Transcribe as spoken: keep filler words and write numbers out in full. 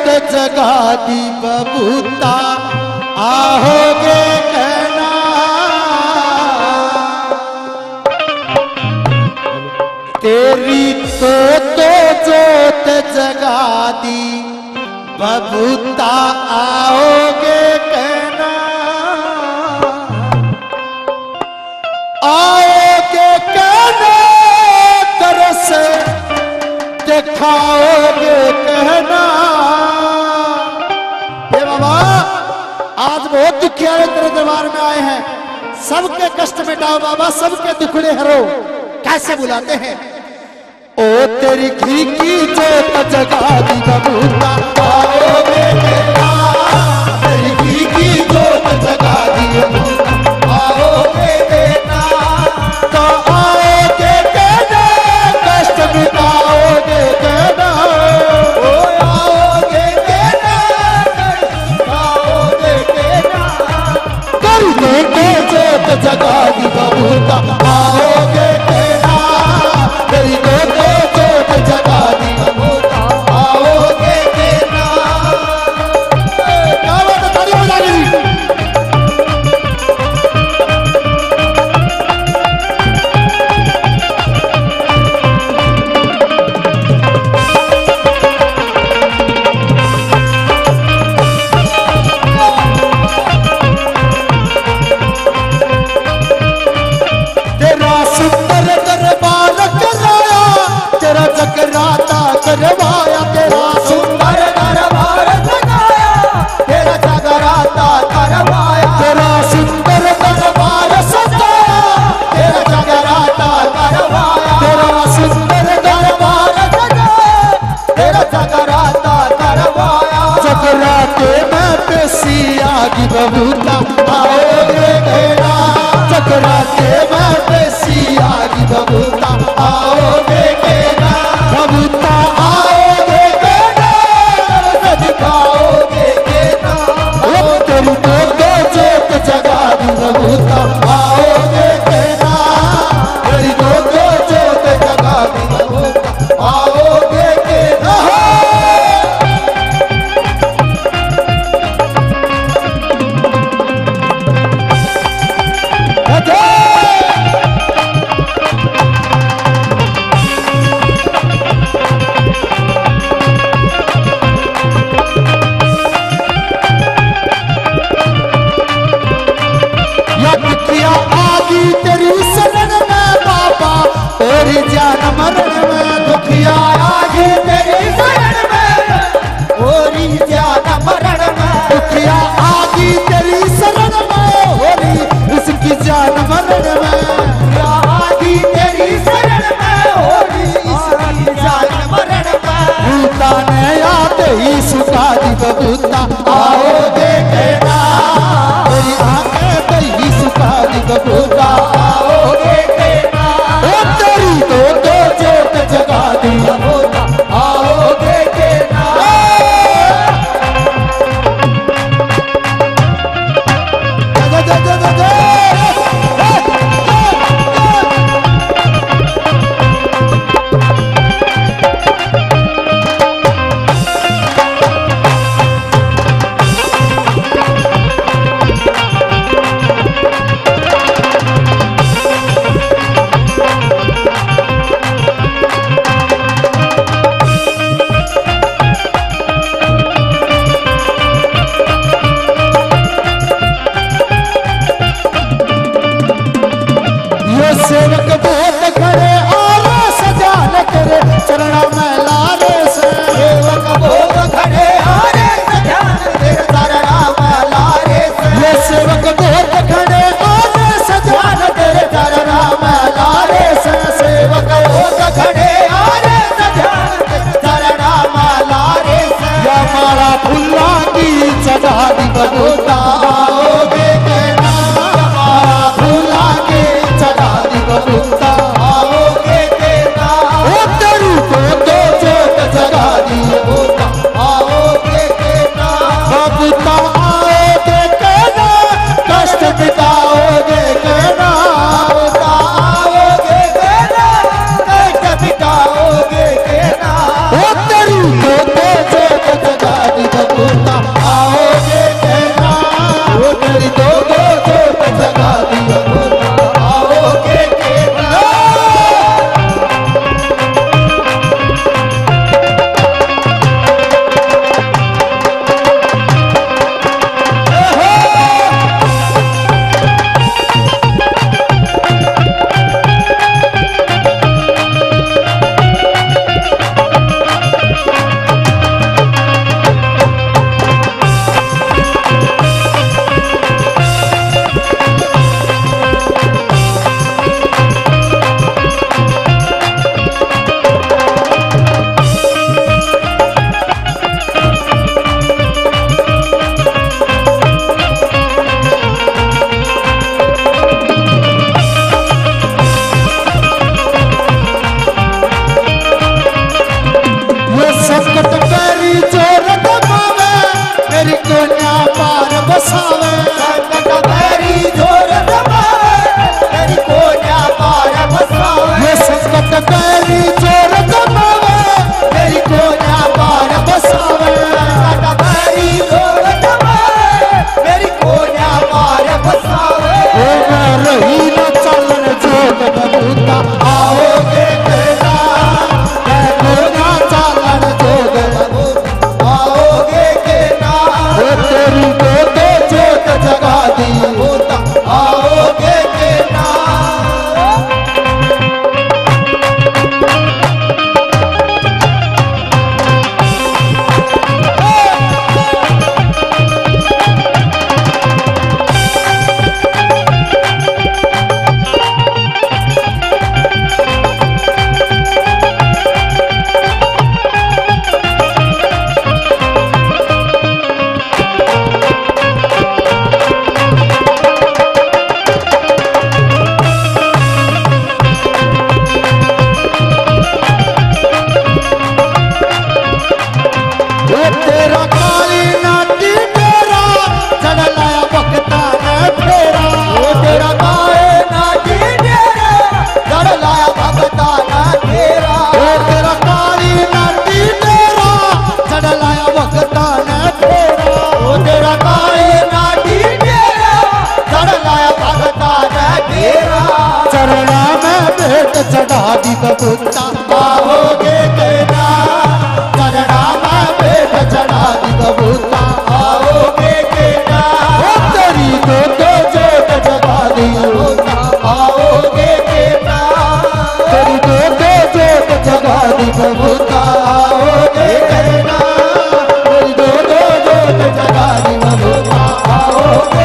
जगा दी बबूता आओगे कहना। तेरी तो तो जोत जगा दी बबूता आओगे कहना। आओगे कहना तरस दिखाओगे कहना। हे बाबा आज बहुत दुखियारे तेरे दरबार में आए हैं, सबके कष्ट मिटाओ बाबा, सबके दुखड़े हरो। कैसे बुलाते हैं? ओ तेरी घी की जोत जगा दी बबूता आओगे कहना। तेरी घी की जोत जगा दी बबूता आओगे कहना। तो आओगे कहना कष्ट मिटाओगे कहना। ओ आओगे कहना कष्ट मिटाओगे कहना। तेरी घी की जोत जगा दी बबूता आओगे कहना। तेरी जोत जोत जगा दी बबूता आओगे कहना। क्या बात है, ताली बजा दी। तेरा सुंदर दरबार कराया, तेरा जगराता करवाया। तेरा सुंदर दरबार सजाया, तेरा जगराता करवाया। तेरा सुंदर दरबार सजाया, तेरा जगराता करवाया। तेरा सुंदर दरबार सजाया, तेरा जगराता करवाया। जगराते में पेशी आगी बबूता आओगे कहना। जगराते में पेशी आगी बबूता आओगे कहना। बबूता आओगे कहना दिखाओगे कहना। ओ तेरी तो दो जोत जगा दी बबूता आओगे कहना। तेरी तो दो जोत जगा दी बबूता आओगे कहना। तेरी शरण में बाबा तेरी जान मरण में। दुखिया आगे तेरी शरण में होरी जान मरण में। दुखिया आगे तेरी शरण में होरी इसकी जान मरण में। दुखिया आगे तेरी शरण में होरी इसकी जान मरण में। भूता ने आते ही सुखा दी बबूता आओगे कहना। तेरी आंखें पे ही सुखा दी बबूता आओगे कहना। ओ तेरी तो दो जोत जगा दी बबूता आओगे कहना। जय जय जय जय जय। सेवक बहुत खड़े और सजान करे चरणों में लारे से। सेवक बहुत खड़े और सजान करे चरणों में लारे से। ये सेवक बहुत खड़े और सजान करे चरणों में लारे से। सेवक बहुत खड़े और सजान करे चरणों में लारे से। या माला फुल्ला की सजा दी बबूता आओगे कहना। माला फुल्ला की सजा दी बबूता आओगे कहना। ओ तेरी को दो जोत जगा दी बबूता आओगे कहना। बबूता आओगे कहना कष्ट मिटाओगे कहना। बबूता आओगे कहना कष्ट मिटाओगे कहना। ओ तेरी को दो जोत जगा दी दी बबूता आओगे कहना चरणा में भेंट चढ़ा दी बबूता आओगे कहना तेरी दो दो जोत जगा दी बबूता आओगे कहना तेरी दो दो जोत जगा दी बबूता आओगे कहना तेरी दो दो जोत जगा दी बबूता आओगे